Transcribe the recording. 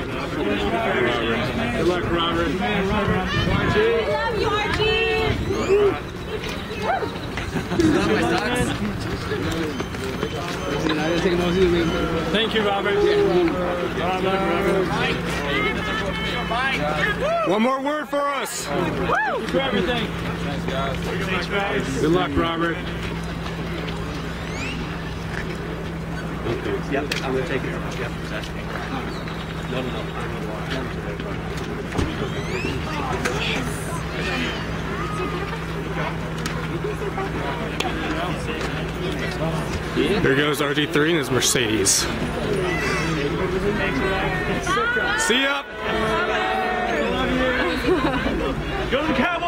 Good luck, Robert. RG. Love you, RG. Thank you, Robert. One more word for us. Woo! For everything. Thanks, guys. Thanks, guys. Good luck, Robert. Yep, I'm going to take it. Yep. No. There goes RG3 and his Mercedes. See ya! Go to the Cowboys!